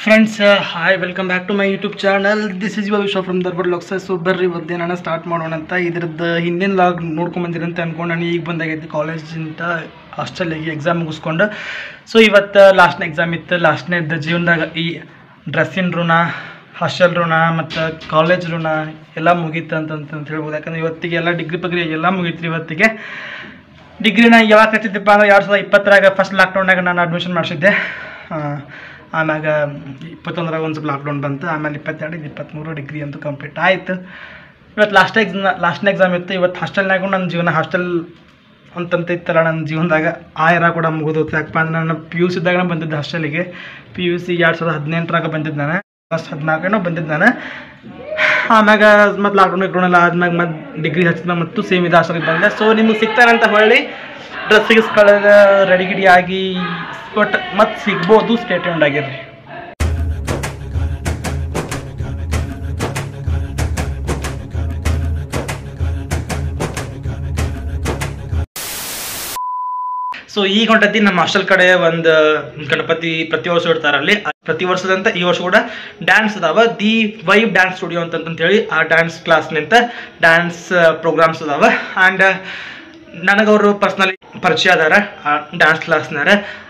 Friends, hi, welcome back to my YouTube channel. This is Vishwa from Dharwad. So ಬರ್ರಿ ಇವತ್ತೇ ನಾನು start ಮಾಡೋಣ ಅಂತ ಇದ್ರದ್ದು ಹಿಂದಿನ ಲಾಗ್ ನೋಡ್ಕೊಂಡು ಬಂದಿರಂತ ಅನ್ಕೊಂಡು ನಾನು ಈಗ ಬಂದಾಗೈತಿ ಕಾಲೇಜಿಂದ ಹಾಸ್ಟೆಲಿಗೆ ಎಕ್ಸಾಮ್ ಮುಗಿಸ್ಕೊಂಡು. ಸೊ ಇವತ್ತು ಲಾಸ್ಟ್ನೇ ಎಕ್ಸಾಮ್ ಇತ್ತು. ಲಾಸ್ಟ್ನೇದು ಜೀವನದಾಗ ಈ ಡ್ರೆಸ್ಸಿನ ಋಣ, ಹಾಸ್ಟೆಲ್ ಋಣ ಮತ್ತು ಕಾಲೇಜ್ ಋಣ ಎಲ್ಲ ಮುಗೀತು ಅಂತ ಹೇಳ್ಬೋದು. ಯಾಕಂದ್ರೆ ಇವತ್ತಿಗೆ ಎಲ್ಲ ಡಿಗ್ರಿ ಎಲ್ಲ ಮುಗೀತು. ಇವತ್ತಿಗೆ ಡಿಗ್ರಿನ ಯಾವಾಗ ಹಚ್ಚಿದ್ದಪ್ಪ ಅಂದ್ರೆ 2020 ಫಸ್ಟ್ ಲಾಕ್ಡೌನ್ನಾಗ ನಾನು ಅಡ್ಮಿಷನ್ ಮಾಡಿಸಿದ್ದೆ. ಆಮ್ಯಾಗ 21 ಒಂದು ಸ್ವಲ್ಪ ಲಾಕ್ಡೌನ್ ಬಂತು. ಆಮೇಲೆ 22 23 ಡಿಗ್ರಿ ಅಂತೂ ಕಂಪ್ಲೀಟ್ ಆಯಿತು. ಇವತ್ತು ಲಾಸ್ಟ್ನೇ ಎಕ್ಸಾಮ್ ಇತ್ತು. ಇವತ್ತು ಹಾಸ್ಟೆಲ್ನಾಗೂ ನನ್ನ ಜೀವನ ಹಾಸ್ಟೆಲ್ ಅಂತಂತ ಇತ್ತಲ್ಲ ನನ್ನ ಜೀವನದಾಗ ಆ ಇರ ಕೂಡ ಮುಗಿದು. ಯಾಕಪ್ಪ ಅಂದ್ರೆ ನಾನು PUC ಇದ್ದಾಗ ಬಂದಿದ್ದೆ ಹಾಸ್ಟೆಲಿಗೆ. PUC 2018 ಬಂದಿದ್ದು ನಾನು, ಫಸ್ಟ್ 14 ಬಂದಿದ್ದು ನಾನು. ಆಮ್ಯಾಗ ಮತ್ತು ಲಾಕ್ಡೌನ್ ಎಲ್ಲ ಆದ್ಮ್ಯಾಗ ಮತ್ತು ಡಿಗ್ರಿ ಹಚ್ಚಿದ ಮತ್ತು ಸೇಮ್ ಇದು ಹಾಸ್ಟೆಲಿಗೆ ಬಂದೆ. ಸೊ ನಿಮಗೆ ಸಿಗ್ತಾನಂತ ಹೊಳ್ಳಿ ಡ್ರೆಸ್ಸಿಗೆ ಕಳೆದ ರೆಡಿಗಿಡಿ ಆಗಿ ಬಟ್ ಮತ್ತು ಸಿಗ್ಬೋದು. ಸ್ಟೇಟ್ಮೆಂಟ್ ಆಗಿರ್ರಿ. ಸೊ ಈಗ ಹೊಂಟತಿ ನಮ್ಮ ಹಾಸ್ಟೆಲ್ ಕಡೆ ಒಂದು ಗಣಪತಿ ಪ್ರತಿ ವರ್ಷ ಇಡ್ತಾರಲ್ಲಿ. ಪ್ರತಿ ವರ್ಷದಂತ ಈ ವರ್ಷ ಕೂಡ ಡ್ಯಾನ್ಸ್ ಅದಾವ. ದಿ ವೈಬ್ ಡ್ಯಾನ್ಸ್ ಸ್ಟುಡಿಯೋ ಅಂತಂತೇಳಿ ಆ ಡ್ಯಾನ್ಸ್ ಕ್ಲಾಸ್ನಿಂದ ಡ್ಯಾನ್ಸ್ ಪ್ರೋಗ್ರಾಮ್ಸ್ ಅದಾವ. ಆ್ಯಂಡ್ ನನಗವರು ಪರ್ಸ್ನಲಿ ಪರಿಚಯ ಅದಾರ ಆ ಡ್ಯಾನ್ಸ್ ಕ್ಲಾಸ್ನಾರ.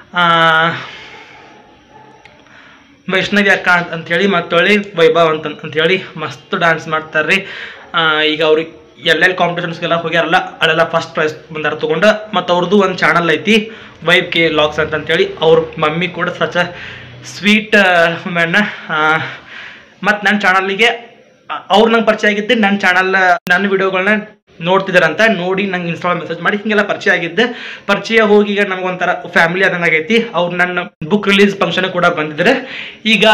ವೈಷ್ಣವಿ ಅಕ್ಕ ಅಂಥೇಳಿ ಮತ್ತೊಳ್ಳಿ ವೈಭವ್ ಅಂತೇಳಿ ಮಸ್ತ್ ಡ್ಯಾನ್ಸ್ ಮಾಡ್ತಾರ್ರಿ. ಈಗ ಅವ್ರಿಗೆ ಎಲ್ಲೆಲ್ಲಿ ಕಾಂಪಿಟೇಷನ್ಸ್ಗೆಲ್ಲ ಹೋಗ್ಯಾರಲ್ಲ ಅಲ್ಲೆಲ್ಲ ಫಸ್ಟ್ ಪ್ರೈಸ್ ಬಂದಾರ ತೊಗೊಂಡು. ಮತ್ತು ಅವ್ರದ್ದು ಒಂದು ಚಾನಲ್ ಐತಿ ವೈಬ್ ಕೆ ಲಾಗ್ಸ್ ಅಂತೇಳಿ. ಅವ್ರ ಮಮ್ಮಿ ಕೂಡ ಸಚ್ ಸ್ವೀಟ್ ವುಮೆನ್ನ. ಮತ್ತು ನನ್ನ ಚಾನಲ್ಗೆ ಅವ್ರು ನಂಗೆ ಪರಿಚಯ ಆಗಿದ್ದೆ. ನನ್ನ ಚಾನಲ್ ನನ್ನ ವಿಡಿಯೋಗಳನ್ನ ನೋಡ್ತಿದ್ದಾರಂತ ನೋಡಿ ನಂಗೆ ಇನ್ಸ್ಟಾಲ್ ಮೆಸೇಜ್ ಮಾಡಿ ಹಿಂಗೆಲ್ಲ ಪರಿಚಯ ಆಗಿದ್ದೆ. ಪರಿಚಯ ಹೋಗಿ ಈಗ ನಮಗೊಂಥರ ಫ್ಯಾಮಿಲಿ ಆದಂಗೆ ಆಗೈತಿ. ಅವ್ರು ನನ್ನ ಬುಕ್ ರಿಲೀಸ್ ಫಂಕ್ಷನ್ ಕೂಡ ಬಂದಿದ್ದಾರೆ. ಈಗ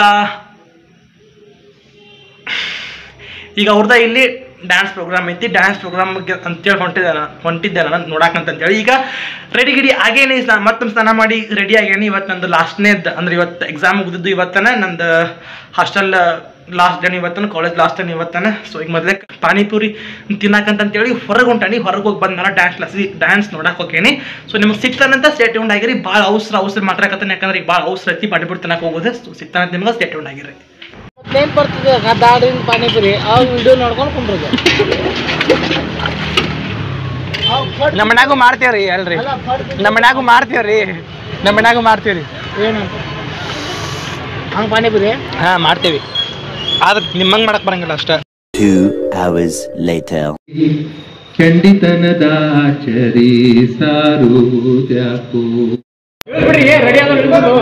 ಅವ್ರದ ಇಲ್ಲಿ ಡ್ಯಾನ್ಸ್ ಪ್ರೋಗ್ರಾಮ್ ಐತಿ. ಡ್ಯಾನ್ಸ್ ಪ್ರೋಗ್ರಾಮ್ಗೆ ಅಂತೇಳಿ ಹೊಂಟಿದ್ದೆ ನಾನು ನೋಡಾಕಂತೇಳಿ. ಈಗ ರೆಡಿ ಆಗೇನಿ. ಮತ್ತೊಂದು ಸ್ನಾನ ಮಾಡಿ ರೆಡಿ ಆಗೇನಿ. ಇವತ್ತು ನಂದು ಲಾಸ್ಟ್ನೇದು ಅಂದ್ರೆ ಇವತ್ತು ಎಕ್ಸಾಮ್ ಮುಗಿದಿದ್ದು ಇವತ್ತನ. ನಂದು ಹಾಸ್ಟೆಲ್ ಲಾಸ್ಟ್ ಡೇ ಇವತ್ತನ, ಕಾಲೇಜ್ ಲಾಸ್ಟ್ ಡೇ ಇವತ್ತನ. ಸೊ ಈಗ ಮೊದಲೇ ಪಾನಿಪುರಿ ತಿನ್ನಾಕಂತೇಳಿ ಹೊರಗೆ ಹೊಂಟಾನಿ. ಹೊರಗೆ ಹೋಗಿ ಬಂದ ನಾನು ಡ್ಯಾನ್ಸ್ ಕ್ಲಾಸಿಗೆ ಡ್ಯಾನ್ಸ್ ನೋಡಕ್ಕೆ ಹೋಗ್ಯಾನಿ. ಸೊ ನಿಮ್ಗೆ ಸಿಗ್ತಾನಂತ ಸ್ಟೇಟ್ ಟ್ಯೂನ್ ಆಗಿರಿ. ಭಾಳ ಅವಸರ ಮಾತಾಡಕತ್ತಾನೆ. ಯಾಕಂದ್ರೆ ಈಗ ಭಾಳ ಅವಸರ ಐತಿ ಪಾನಿಪುರಿ ತಿನ್ನಕ್ಕೆ ಹೋಗೋದು. ಸೊ ಸಿಗ್ತಾನಂತ ನಿಮ್ಗೆ ಸ್ಟೇಟ್ ಟ್ಯೂನ್ ಆಗಿರಿ. ಏನು ಬರ್ತದೆ ದಾಡಿನ ಪಾನಿಪುರಿ ಆ ವಿಡಿಯೋ ನೋಡ್ಕೊಂಡು ಕುಂಡ್ರಿಗೆ. ನಮ್ಮ ಮನ್ಯಾಗೂ ಮಾಡ್ತೇವ್ರಿ. ಅಲ್ರಿ ನಮ್ಮ ಮನ್ಯಾಗೂ ಮಾಡ್ತೇವ್ರಿ. ಏನಂತ ಹಂಗೆ ಪಾನಿಪುರಿ ಹಾಂ ಮಾಡ್ತೇವಿ. ಆದ್ರೆ ನಿಮ್ಮಂಗೆ ಮಾಡಕ್ಕೆ ಬರಂಗಿಲ್ಲ ಅಷ್ಟ. 2 hours later. ಖಂಡಿತನದ ಚರಿ ಸಾರುದ್ಯಾಕೋ ರೆಡಿ ಆಗೋದು.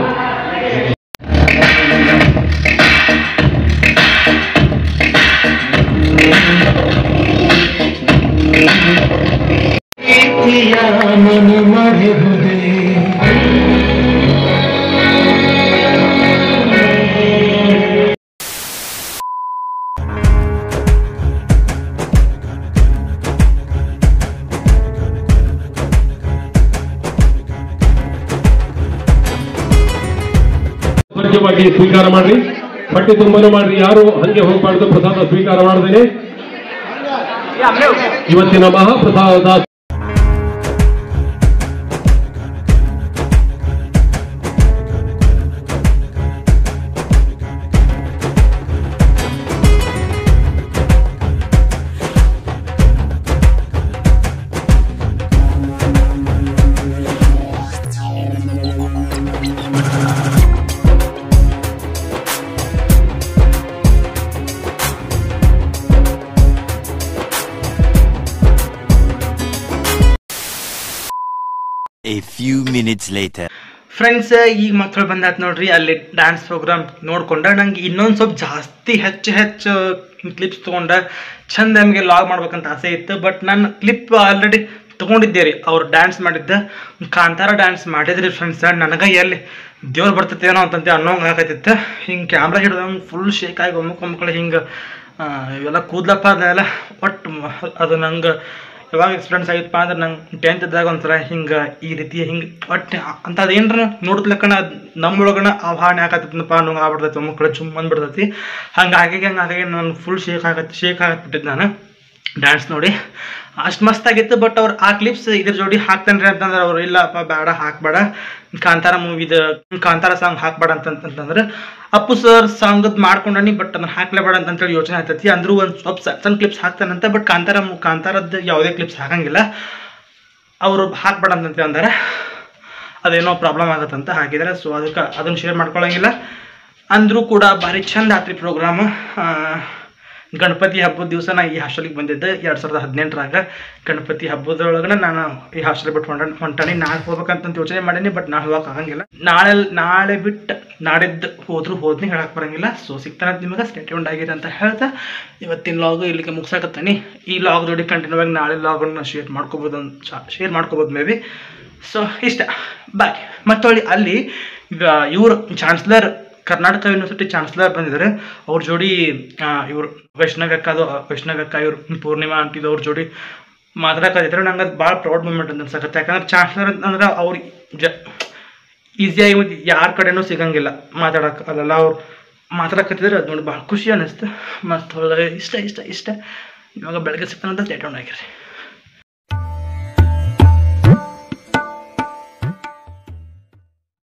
ಸ್ವಚ್ಛವಾಗಿ ಸ್ವೀಕಾರ ಮಾಡ್ರಿ. ಪಟ್ಟಿ ತುಂಬಲು ಮಾಡ್ರಿ. ಯಾರು ಹಂಗೆ ಹೋಗ್ಬಾರ್ದು. ಪ್ರಸಾದ ಸ್ವೀಕಾರ ಮಾಡ್ದೇನೆ ಇವತ್ತಿನ ಮಹಾಪ್ರಸಾದ. A few minutes later. Friends, ಈಗ ಮಕ್ಕಳು ಬಂದಾತ್ ನೋಡ್ರಿ. ಅಲ್ಲಿ ಡ್ಯಾನ್ಸ್ ಪ್ರೋಗ್ರಾಮ್ ನೋಡ್ಕೊಂಡೆ ನಂಗೆ ಇನ್ನೊಂದು ಸ್ವಲ್ಪ ಜಾಸ್ತಿ ಹೆಚ್ಚು ಕ್ಲಿಪ್ಸ್ ತೊಗೊಂಡೆ ಚಂದ ನಮಗೆ ಲಾಗ್ ಮಾಡ್ಬೇಕಂತ ಆಸೆ ಇತ್ತು. ಬಟ್ ನಾನು ಕ್ಲಿಪ್ ಆಲ್ರೆಡಿ ತೊಗೊಂಡಿದ್ದೆ ರೀ. ಅವ್ರು ಡ್ಯಾನ್ಸ್ ಮಾಡಿದ್ದೆ ಕಾಂತಾರ ಡ್ಯಾನ್ಸ್ ಮಾಡಿದ್ರಿ ಫ್ರೆಂಡ್ಸ್. ನನಗೆ ಎಲ್ಲಿ ದೇವ್ರು ಬರ್ತೈತೇನೋ ಅಂತಂತೆ ಅನ್ನೋಂಗೆ ಆಗತ್ತಿತ್ತು. ಹಿಂಗೆ ಕ್ಯಾಮ್ರಾ ಹಿಡಿದಂಗೆ ಫುಲ್ ಶೇಕ್ ಆಗಿ ಒಮ್ಮಕ್ಕೊಮ್ಮಕ್ಕಳು ಹಿಂಗೆ ಇವೆಲ್ಲ ಕೂದ್ಲಪ್ಪ ಅದೆಲ್ಲ. ಒಟ್ಟು ಅದು ನಂಗೆ ಯಾವಾಗ ಎಕ್ಸ್ಪೀರಿಯನ್ಸ್ ಆಗಿತ್ತಪ್ಪ ಅಂದ್ರೆ ನಂಗೆ 10th ಇದ್ದಾಗ ಒಂಥರ ಹಿಂಗೆ ಈ ರೀತಿ ಹಿಂಗೆ ಒಟ್ಟು ಅಂಥದ್ದು ಏನರ ನೋಡಿದ್ಲಕ್ಕನ ಅದು ನಮ್ಮೊಳಗನ ಆವಾಹನೆ ಆಗತ್ತಪ್ಪ ಅನ್ನೋಂಗೆ ಆಗ್ಬಿಡ್ತೈತಿ. ಮಕ್ಕಳು ಚುಮ್ ಬಂದ್ಬಿಡ್ತೈತಿ. ಹಂಗಾಗಿ ನಾನು ಫುಲ್ ಶೇಕ್ ಆಗತ್ಬಿಟ್ಟಿದ್ದು ನಾನು. ಡ್ಯಾನ್ಸ್ ನೋಡಿ ಅಷ್ಟು ಮಸ್ತಾಗಿತ್ತು. ಬಟ್ ಅವ್ರು ಆ ಕ್ಲಿಪ್ಸ್ ಇದ್ರ ಜೋಡಿ ಹಾಕ್ತಾನ್ರಿ ಅಂತಂದ್ರೆ ಅವ್ರು ಇಲ್ಲಪ್ಪ ಬೇಡ ಹಾಕ್ಬೇಡ, ಕಾಂತಾರ ಮೂವಿದ ಕಾಂತಾರ ಸಾಂಗ್ ಹಾಕ್ಬೇಡ ಅಂತಂತಂದ್ರೆ ಅಪ್ಪು ಸರ್ ಸಾಂಗದ್ ಮಾಡ್ಕೊಂಡನಿ ಬಟ್ ಅದನ್ನ ಹಾಕ್ಲೇಬೇಡ ಅಂತೇಳಿ ಯೋಚನೆ ಆಗ್ತೈತಿ. ಅಂದ್ರೂ ಒಂದು ಸ್ವಲ್ಪ ಸಣ್ಣ ಕ್ಲಿಪ್ಸ್ ಹಾಕ್ತಾನಂತ, ಬಟ್ ಕಾಂತಾರದ್ದು ಯಾವುದೇ ಕ್ಲಿಪ್ಸ್ ಹಾಕಂಗಿಲ್ಲ, ಅವರು ಹಾಕ್ಬೇಡ ಅಂತಂತ ಅಂದಾರೆ. ಅದೇನೋ ಪ್ರಾಬ್ಲಮ್ ಆಗತ್ತಂತ ಹಾಕಿದ್ದಾರೆ. ಸೊ ಅದಕ್ಕೆ ಅದನ್ನು ಶೇರ್ ಮಾಡ್ಕೊಳಂಗಿಲ್ಲ. ಅಂದರೂ ಕೂಡ ಭಾರಿ ಚಂದ ಆತ್ರಿ ಪ್ರೋಗ್ರಾಮ್. ಗಣಪತಿ ಹಬ್ಬದ ದಿವಸ ನಾ ಈ ಹಾಸ್ಟೆಲಿಗೆ ಬಂದಿದ್ದೆ 2018ರಾಗ. ಗಣಪತಿ ಹಬ್ಬದೊಳಗಡೆ ನಾನು ಈ ಹಾಸ್ಟೆಲ್ ಬಿಟ್ಟು ಹೊಂಟಾನಿ. ನಾಳೆ ಹೋಗ್ಬೇಕಂತ ಯೋಚನೆ ಮಾಡೀನಿ, ಬಟ್ ನಾಳೆ ಹೋಗಕ್ಕೆ ಆಗಂಗಿಲ್ಲ. ನಾಳೆ ಬಿಟ್ಟು ನಾಡಿದ್ದು ಹೋದ್ನಿ ಹೇಳಕ್ಕೆ ಬರಂಗಿಲ್ಲ. ಸೊ ಸಿಗ್ತಾನೆ ನಿಮಗೆ ಸ್ಟೇ ಟ್ಯೂನ್ಡ್ ಆಗಿರಿ ಅಂತ ಹೇಳ್ತಾ ಇವತ್ತಿನ ಲಾಗು ಇಲ್ಲಿಗೆ ಮುಗಿಸಾಕತ್ತೀನಿ. ಈ ಲಾಗ್ ಜೋಡಿ ಕಂಟಿನ್ಯೂ ಆಗಿ ನಾಳೆ ಲಾಗನ್ನು ಶೇರ್ ಮಾಡ್ಕೋಬೋದು ಮೇ ಬಿ. ಸೊ ಇಷ್ಟ, ಬಾಯ್. ಮತ್ತೊಳ್ಳಿ ಅಲ್ಲಿ ಈಗ ಇವರು ಚಾನ್ಸ್ಲರ್, ಕರ್ನಾಟಕ ಯೂನಿವರ್ಸಿಟಿ ಚಾನ್ಸ್ಲರ್ ಬಂದಿದ್ದಾರೆ. ಅವ್ರ ಜೋಡಿ ಇವರು ವೈಷ್ಣವ್ಯಕ್ಕ ಇವ್ರು ಪೂರ್ಣಿಮಾ ಅಂಟಿದ್ದು ಅವ್ರ ಜೋಡಿ ಮಾತಾಡಕತ್ತಿದ್ರು. ನಂಗೆ ಅದು ಭಾಳ ಪ್ರೌಡ್ ಮೂಮೆಂಟ್ ಅಂತ ಅನ್ಸಕತ್ತೆ. ಯಾಕಂದ್ರೆ ಚಾನ್ಸ್ಲರ್ ಅಂತಂದ್ರೆ ಅವ್ರು ಈಸಿಯಾಗಿ ಯಾರ ಕಡೆನೂ ಸಿಗಂಗಿಲ್ಲ ಮಾತಾಡೋಕೆ. ಅಲ್ಲೆಲ್ಲ ಅವ್ರು ಮಾತಾಡಕತ್ತಿದ್ರೆ ಅದು ನೋಡಿ ಭಾಳ ಖುಷಿ ಅನ್ನಿಸ್ತು. ಮತ್ತು ಇಷ್ಟ ಇವಾಗ ಬೆಳಗ್ಗೆ ಸಿಗ್ತಾನಂತ ಸ್ಟೇ ಟ್ಯೂನ್ಡ್ ಆಗಿರಿ.